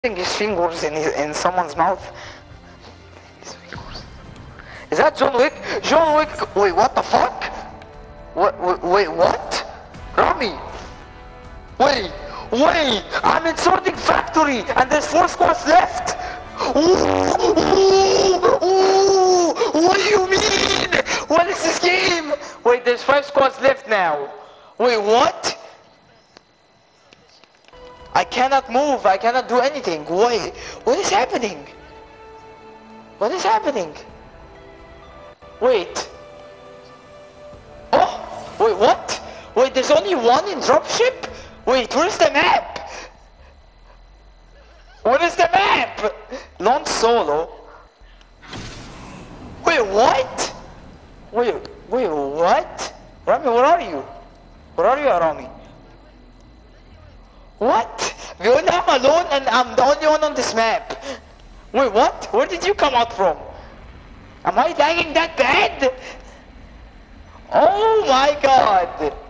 his fingers in someone's mouth. His fingers. Is that John Wick? John Wick. Wait, what the fuck? Wait, what? Rami. Wait. I'm in Sorting Factory, and there's 4 squads left. What do you mean? What is this game? Wait, there's 5 squads left now. Wait, what? I cannot move, I cannot do anything. Wait, what is happening? What is happening? Wait. Oh, wait, what? Wait, there's only one in dropship? Wait, where's the map? What is the map? Launch solo. Wait, what? Wait, what? Rami, where are you? Where are you, Rami? What? I'm alone and I'm the only one on this map. Wait, what? Where did you come out from? Am I lagging that bad? Oh my god!